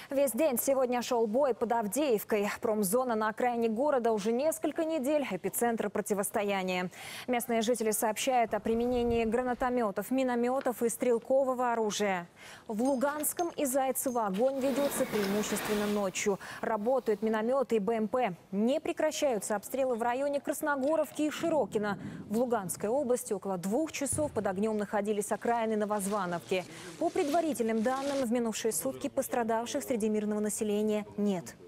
Весь день сегодня шел бой под Авдеевкой. Промзона на окраине города уже несколько недель эпицентр противостояния. Местные жители сообщают о применении гранатометов, минометов и стрелкового оружия. В Луганском и Зайцево огонь ведется преимущественно ночью. Работают минометы и БМП. Не прекращаются обстрелы в районе Красногоровки и Широкино. В Луганской области около 2 часов под огнем находились окраины Новозвановки. По предварительным данным, в минувшие сутки пострадавших среди мирного населения нет.